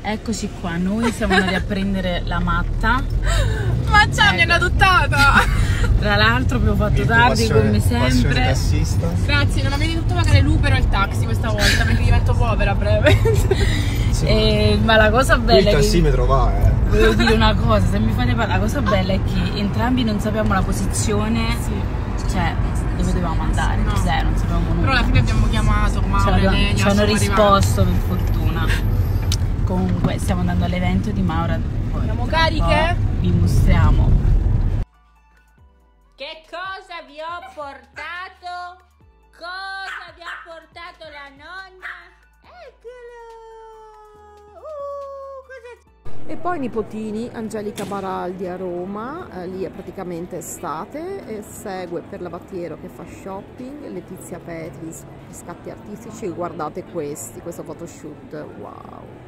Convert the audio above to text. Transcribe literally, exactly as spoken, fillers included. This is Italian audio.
Eccoci qua, noi siamo andati a prendere la matta. Ma già ecco. Mi hanno adottata! Tra l'altro abbiamo fatto tardi come sempre. Grazie, non avete dovuto pagare l'Uber o il taxi questa volta perché divento povera a breve. Sì, e, ma la cosa bella il tassimetro va, eh. Volevo dire una cosa, se mi fate parlare, la cosa bella è che entrambi non sappiamo la posizione, sì. Cioè dove dovevamo andare, no. Zero, non sapevamo nulla. Però alla fine abbiamo chiamato Mauro e Lenia, ci hanno risposto arrivati. Per fortuna. Comunque stiamo andando all'evento di Maura. Siamo cariche? Vi mostriamo. Che cosa vi ho portato? Cosa vi ha portato la nonna? Eccolo! Uh, cosa... E poi nipotini, Angelica Baraldi a Roma, eh, lì è praticamente estate, e segue per Lavatiero che fa shopping, Letizia Petri, scatti artistici, guardate questi, questo photoshoot, wow!